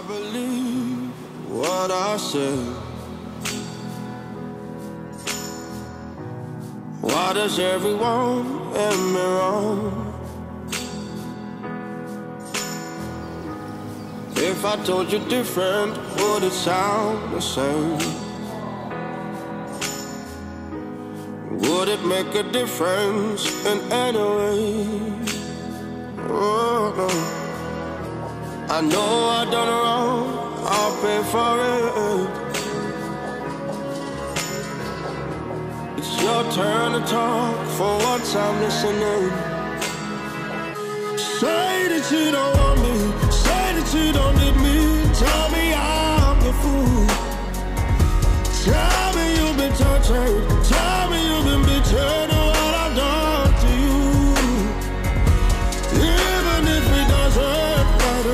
believe what I say. Why does everyone end me wrong? If I told you different, would it sound the same? Would it make a difference in any way? Oh, no. I know I done wrong, I'll pay for it. It's your turn to talk, for once I'm listening. Say that you don't want me, say that you don't need me. Tell me I'm the fool. Tell me you've been tortured, tell me you've been betrayed of what I've done to you. Even if it doesn't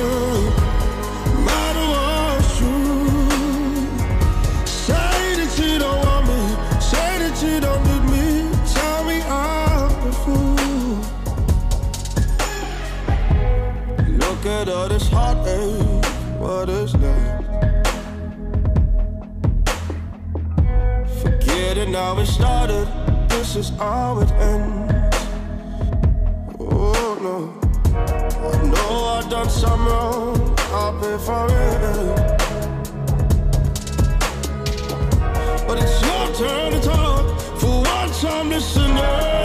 matter what's true. Say that you don't want me, say that you don't need me. Tell me I'm the fool. Look at all this heartache, what is that? Forget it, now it started, this is how it ends. Oh no, I know I've done some wrong, I'll pay for it. But it's your turn to talk, for once I'm listening.